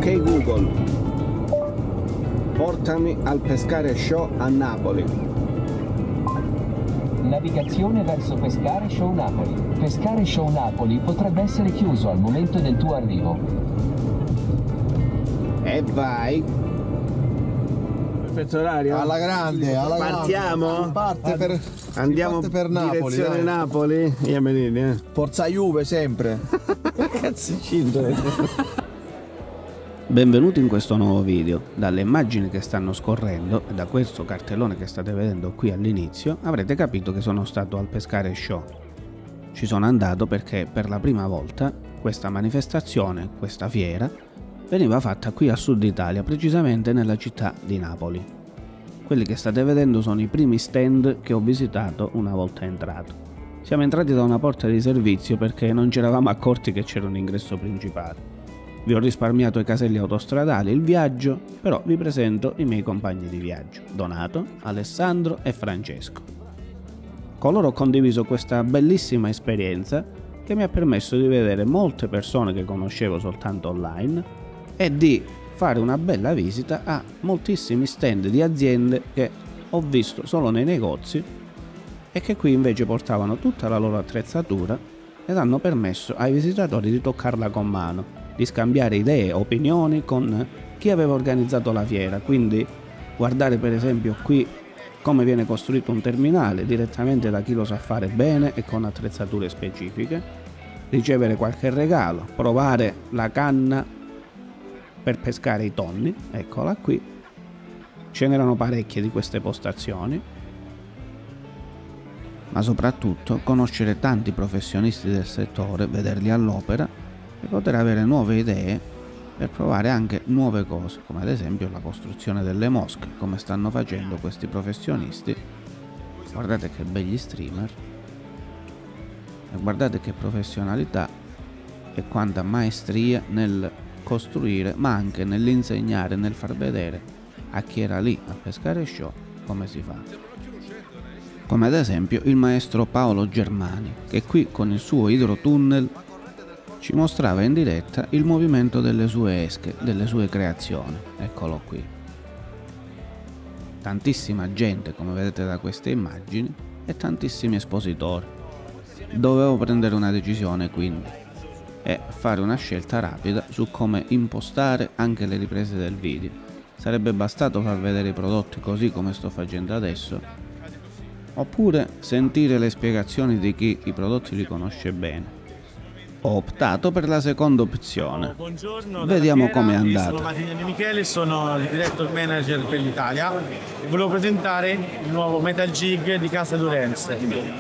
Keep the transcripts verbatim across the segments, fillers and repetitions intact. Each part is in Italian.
Ok Google, portami al Pescare Show a Napoli. Navigazione verso Pescare Show Napoli. Pescare Show Napoli potrebbe essere chiuso al momento del tuo arrivo. E vai. Perfetto orario? Alla grande, alla Partiamo? grande. Parte per, Andiamo parte per Napoli. Direzione dai. Napoli. Io mi dite, eh. Forza Juve sempre. Cazzo cinto. Benvenuti in questo nuovo video. Dalle immagini che stanno scorrendo e da questo cartellone che state vedendo qui all'inizio avrete capito che sono stato al Pescare Show. Ci sono andato perché per la prima volta questa manifestazione, questa fiera, veniva fatta qui a Sud Italia, precisamente nella città di Napoli. Quelli che state vedendo sono i primi stand che ho visitato una volta entrato. Siamo entrati da una porta di servizio perché non ci eravamo accorti che c'era un ingresso principale. Vi ho risparmiato i caselli autostradali, il viaggio, però vi presento i miei compagni di viaggio, Donato, Alessandro e Francesco. Con loro ho condiviso questa bellissima esperienza che mi ha permesso di vedere molte persone che conoscevo soltanto online e di fare una bella visita a moltissimi stand di aziende che ho visto solo nei negozi e che qui invece portavano tutta la loro attrezzatura ed hanno permesso ai visitatori di toccarla con mano, di scambiare idee, opinioni con chi aveva organizzato la fiera, quindi guardare per esempio qui come viene costruito un terminale direttamente da chi lo sa fare bene e con attrezzature specifiche, ricevere qualche regalo, provare la canna per pescare i tonni, eccola qui, ce n'erano parecchie di queste postazioni, ma soprattutto conoscere tanti professionisti del settore, vederli all'opera e poter avere nuove idee per provare anche nuove cose, come ad esempio la costruzione delle mosche, come stanno facendo questi professionisti. Guardate che begli streamer e guardate che professionalità e quanta maestria nel costruire, ma anche nell'insegnare, nel far vedere a chi era lì a Pescare Show come si fa. Come ad esempio il maestro Paolo Germani, che qui con il suo idrotunnel ci mostrava in diretta il movimento delle sue esche, delle sue creazioni. Eccolo qui. Tantissima gente, come vedete da queste immagini, e tantissimi espositori. Dovevo prendere una decisione quindi e fare una scelta rapida su come impostare anche le riprese del video. Sarebbe bastato far vedere i prodotti così come sto facendo adesso, oppure sentire le spiegazioni di chi i prodotti li conosce bene. Ho optato per la seconda opzione. Buongiorno, vediamo come è andata. Sono Martino Michele, sono il Director Manager per l'Italia e volevo presentare il nuovo Metal Jig di Casa Durenz.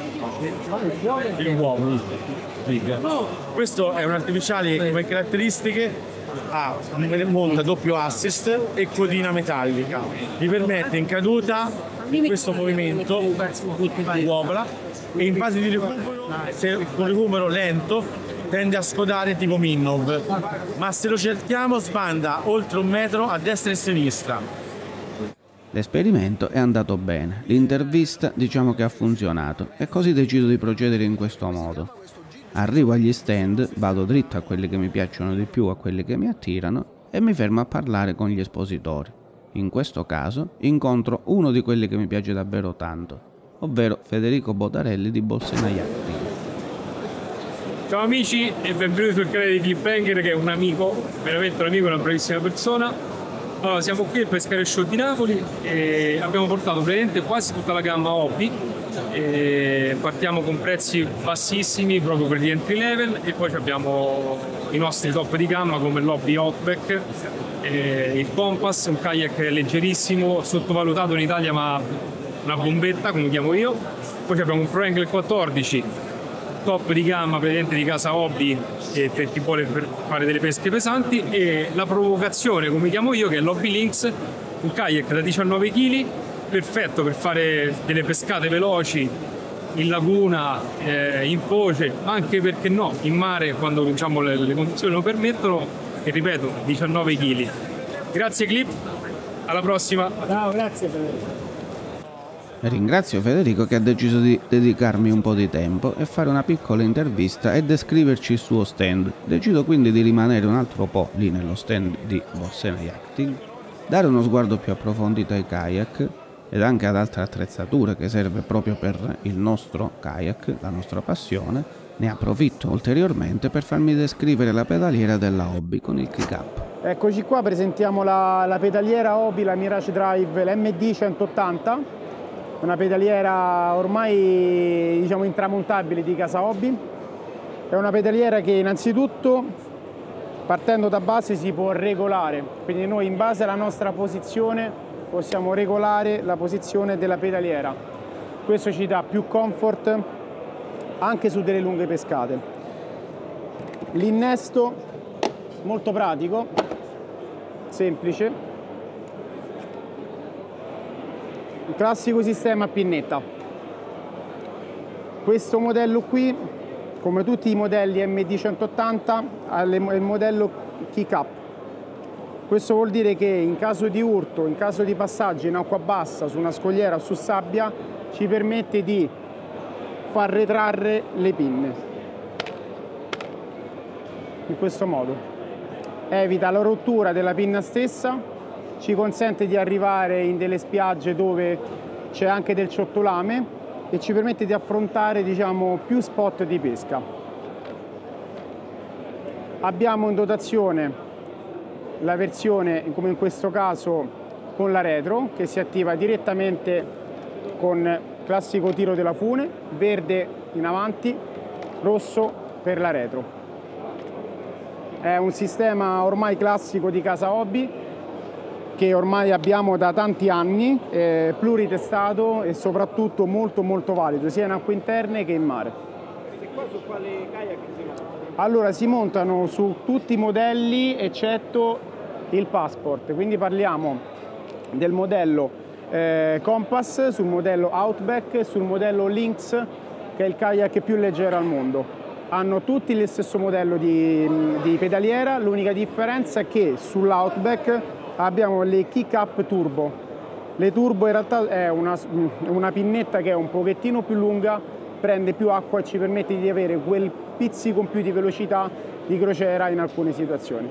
Il nuovo Jig. Questo è un artificiale come caratteristiche, ha monta doppio assist e codina metallica. Vi permette in caduta questo movimento di uovola e in fase di recupero, se con recupero lento, tende a scodare tipo Minnov, ma se lo cerchiamo sbanda oltre un metro a destra e a sinistra. L'esperimento è andato bene, l'intervista diciamo che ha funzionato e così decido di procedere in questo modo. Arrivo agli stand, vado dritto a quelli che mi piacciono di più, a quelli che mi attirano e mi fermo a parlare con gli espositori. In questo caso incontro uno di quelli che mi piace davvero tanto, ovvero Federico Botarelli di Bolsena Yachting. Ciao amici e benvenuti sul canale di Cliffhanger, che è un amico, veramente un amico, una bravissima persona. Allora, siamo qui al Pescare Show di Napoli e abbiamo portato praticamente quasi tutta la gamma hobby. E partiamo con prezzi bassissimi proprio per gli entry level e poi abbiamo i nostri top di gamma come l'Hobby Outback, e il Compass, un kayak leggerissimo, sottovalutato in Italia ma una bombetta come chiamo io. Poi abbiamo un Pro Angler quattordici, top di gamma praticamente di casa hobby e per chi vuole fare delle pesche pesanti, e la provocazione come chiamo io, che è l'Hobby Lynx, un kayak da diciannove chili, perfetto per fare delle pescate veloci in laguna, eh, in foce, ma anche perché no in mare quando diciamo, le, le condizioni lo permettono, e ripeto diciannove chili. Grazie Clip, alla prossima. Ciao, grazie. Ringrazio Federico che ha deciso di dedicarmi un po' di tempo e fare una piccola intervista e descriverci il suo stand. Decido quindi di rimanere un altro po' lì nello stand di Borsena Yachting, dare uno sguardo più approfondito ai kayak ed anche ad altre attrezzature che serve proprio per il nostro kayak, la nostra passione. Ne approfitto ulteriormente per farmi descrivere la pedaliera della Hobby con il kick up. Eccoci qua, presentiamo la, la pedaliera Hobby, la Mirage Drive, l'M D centottanta, una pedaliera ormai diciamo intramontabile di casa Hobby. È una pedaliera che innanzitutto, partendo da base, si può regolare, quindi noi in base alla nostra posizione possiamo regolare la posizione della pedaliera. Questo ci dà più comfort anche su delle lunghe pescate. L'innesto molto pratico, semplice, il classico sistema a pinnetta. Questo modello qui, come tutti i modelli M D centottanta, ha il modello kick up. Questo vuol dire che in caso di urto, in caso di passaggio in acqua bassa, su una scogliera o su sabbia, ci permette di far retrarre le pinne in questo modo. Evita la rottura della pinna stessa, ci consente di arrivare in delle spiagge dove c'è anche del ciottolame e ci permette di affrontare diciamo più spot di pesca. Abbiamo in dotazione la versione, come in questo caso, con la retro, che si attiva direttamente con classico tiro della fune, verde in avanti, rosso per la retro. È un sistema ormai classico di casa Hobby che ormai abbiamo da tanti anni, eh, pluritestato e soprattutto molto molto valido sia in acque interne che in mare. E qua su quale kayak si montano? Allora si montano su tutti i modelli eccetto il Passport, quindi parliamo del modello Eh, Compass, sul modello Outback e sul modello Lynx, che è il kayak più leggero al mondo. Hanno tutti lo stesso modello di, di pedaliera, l'unica differenza è che sull'Outback abbiamo le kick up turbo. Le turbo in realtà è una, una pinnetta che è un pochettino più lunga, prende più acqua e ci permette di avere quel pizzico in più di velocità di crociera in alcune situazioni.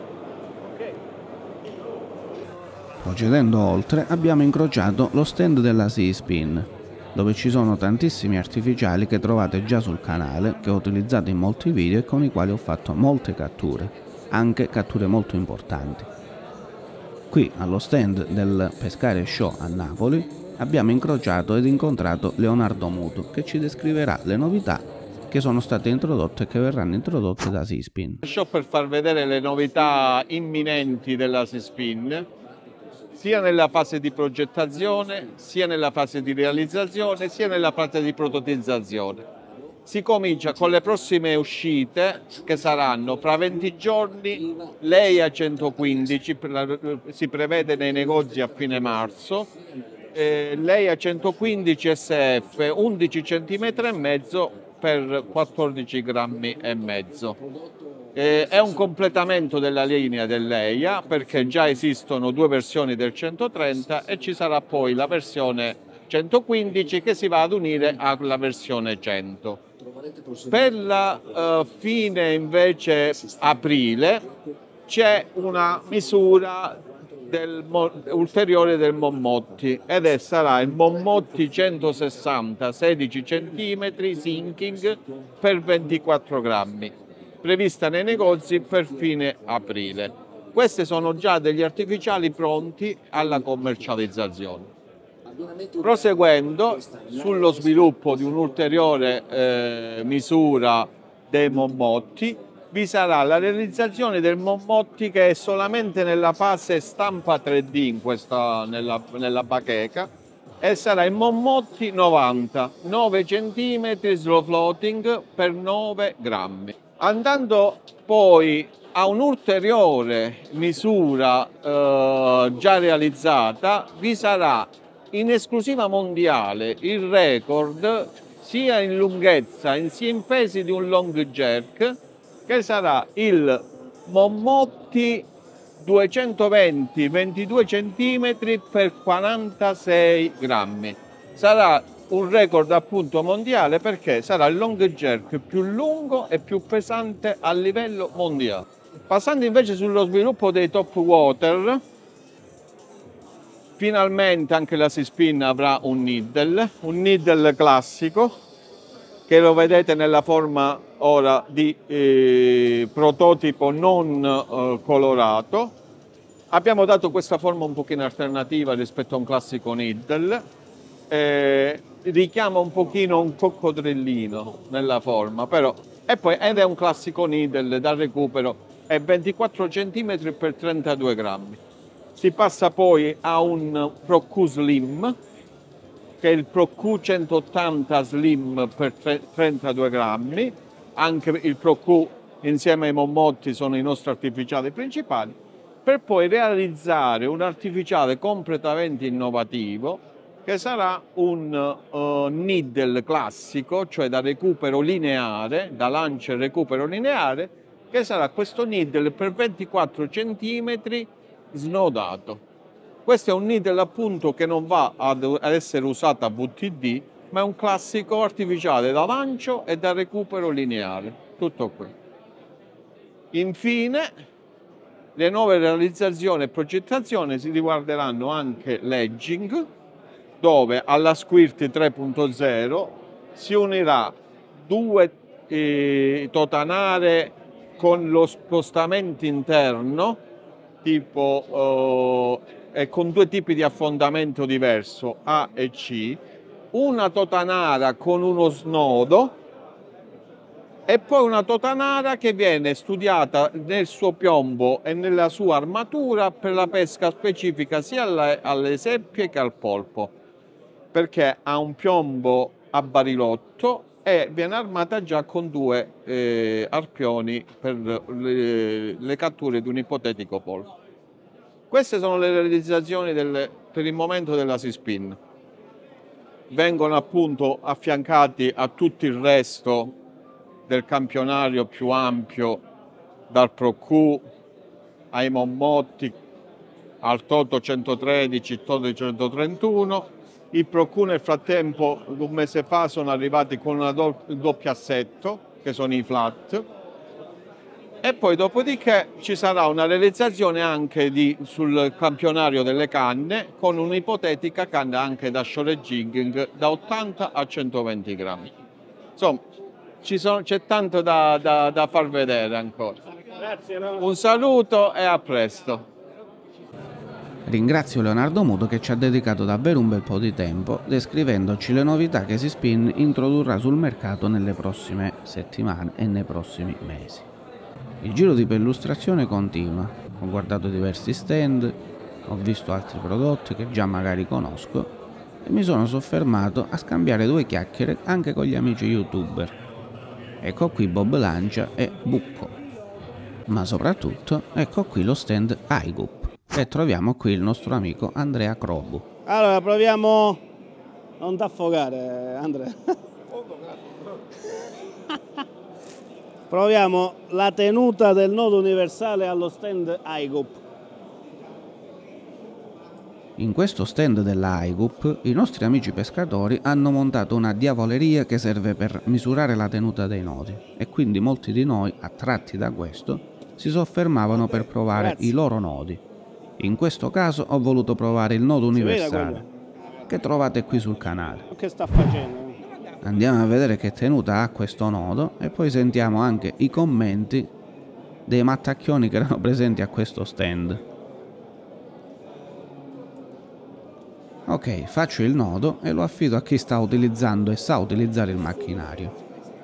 Procedendo oltre, abbiamo incrociato lo stand della Seaspin, dove ci sono tantissimi artificiali che trovate già sul canale, che ho utilizzato in molti video e con i quali ho fatto molte catture, anche catture molto importanti. Qui, allo stand del Pescare Show a Napoli, abbiamo incrociato ed incontrato Leonardo Mutu, che ci descriverà le novità che sono state introdotte e che verranno introdotte da Seaspin. Show per far vedere le novità imminenti della Seaspin, sia nella fase di progettazione, sia nella fase di realizzazione, sia nella fase di prototizzazione. Si comincia con le prossime uscite che saranno fra venti giorni, l'E I A centoquindici, si prevede nei negozi a fine marzo, eh, l'E I A centoquindici S F undici centimetri e mezzo per quattordici grammi e mezzo. Eh, è un completamento della linea dell'E I A perché già esistono due versioni del centotrenta e ci sarà poi la versione centoquindici che si va ad unire alla versione cento. Per la eh, fine invece aprile c'è una misura del, ulteriore del Mommotti ed è, sarà il Mommotti centosessanta sedici centimetri sinking per ventiquattro grammi. Prevista nei negozi per fine aprile. Questi sono già degli artificiali pronti alla commercializzazione. Proseguendo sullo sviluppo di un'ulteriore eh, misura dei Mommotti, vi sarà la realizzazione del Mommotti che è solamente nella fase stampa tre D in questa, nella, nella bacheca, e sarà il Mommotti novanta, nove centimetri slow floating per nove grammi. Andando poi a un'ulteriore misura eh, già realizzata, vi sarà in esclusiva mondiale il record sia in lunghezza sia in pesi di un long jerk, che sarà il Mommotti duecentoventi ventidue centimetri per quarantasei grammi. sarà un record appunto mondiale perché sarà il long jerk più lungo e più pesante a livello mondiale. Passando invece sullo sviluppo dei top water, finalmente anche la Seaspin avrà un needle, un needle classico, che lo vedete nella forma ora di eh, prototipo non eh, colorato. Abbiamo dato questa forma un pochino alternativa rispetto a un classico needle, eh, richiama un pochino un coccodrillino nella forma, però, e poi, ed è un classico needle da recupero, è ventiquattro centimetri per trentadue grammi. Si passa poi a un Pro Q Slim, che è il Pro Q centottanta Slim per trentadue grammi. Anche il Pro Q insieme ai Mommotti sono i nostri artificiali principali, per poi realizzare un artificiale completamente innovativo che sarà un uh, needle classico, cioè da recupero lineare, da lancio e recupero lineare, che sarà questo needle per ventiquattro centimetri snodato. Questo è un needle appunto che non va ad essere usato a V T D, ma è un classico artificiale da lancio e da recupero lineare. Tutto qui. Infine, le nuove realizzazioni e progettazioni si riguarderanno anche l'edging, dove alla Squirt tre punto zero si unirà due eh, totanare con lo spostamento interno, tipo eh, e con due tipi di affondamento diverso, A e C, una totanara con uno snodo e poi una totanara che viene studiata nel suo piombo e nella sua armatura per la pesca specifica sia alle, alle seppie che al polpo, perché ha un piombo a barilotto e viene armata già con due eh, arpioni per le, le catture di un ipotetico polpo. Queste sono le realizzazioni del, per il momento della Seaspin. Vengono appunto affiancati a tutto il resto del campionario più ampio, dal Pro Q ai Mommotti, al Toto centotredici, Toto centotrentuno. I Pro Q nel frattempo, un mese fa, sono arrivati con una do, il doppio assetto, che sono i flat. E poi dopodiché ci sarà una realizzazione anche di, sul campionario delle canne, con un'ipotetica canna anche da shore jigging da ottanta a centoventi grammi. Insomma, ci sono, c'è tanto da, da, da far vedere ancora. Un saluto e a presto. Ringrazio Leonardo Muto che ci ha dedicato davvero un bel po' di tempo descrivendoci le novità che Seaspin introdurrà sul mercato nelle prossime settimane e nei prossimi mesi. Il giro di perlustrazione continua, ho guardato diversi stand, ho visto altri prodotti che già magari conosco e mi sono soffermato a scambiare due chiacchiere anche con gli amici youtuber. Ecco qui Bob Lancia e Bucco, ma soprattutto ecco qui lo stand iGoop e troviamo qui il nostro amico Andrea Crobu. Allora proviamo, non t'affogare Andrea. Proviamo la tenuta del nodo universale allo stand iGoop. In questo stand della iGoop i nostri amici pescatori hanno montato una diavoleria che serve per misurare la tenuta dei nodi e quindi molti di noi, attratti da questo, si soffermavano per provare Grazie. i loro nodi. In questo caso ho voluto provare il nodo universale che trovate qui sul canale. Che sta facendo? Andiamo a vedere che tenuta ha questo nodo e poi sentiamo anche i commenti dei mattacchioni che erano presenti a questo stand. Ok, faccio il nodo e lo affido a chi sta utilizzando e sa utilizzare il macchinario.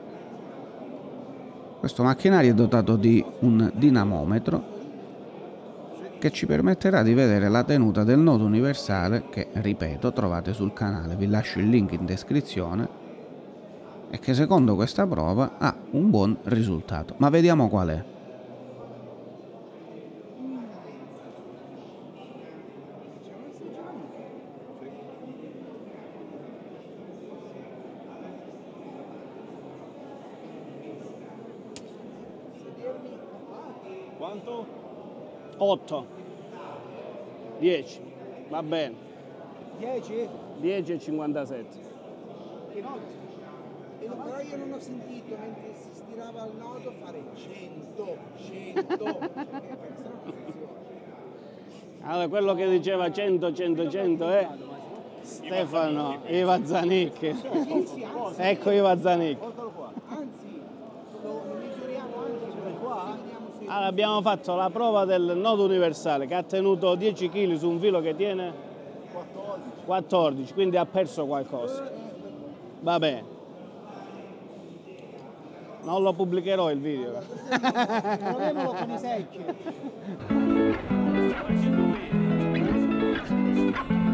Questo macchinario è dotato di un dinamometro che ci permetterà di vedere la tenuta del nodo universale che, ripeto, trovate sul canale, vi lascio il link in descrizione, e che secondo questa prova ha un buon risultato. Ma vediamo qual è. Quanto? otto. dieci. Va bene. dieci? dieci e cinquantasette. Però io non ho sentito mentre si stirava al nodo fare cento, cento. Allora, quello che diceva cento, cento, cento è Stefano Iva Zanicchi. Ecco Iva Zanicchi. Anzi, lo misuriamo anche qua. Allora, abbiamo fatto la prova del nodo universale che ha tenuto dieci chili su un filo che tiene quattordici, quindi ha perso qualcosa. Va bene. Non lo pubblicherò il video. Proviamolo con i secchi.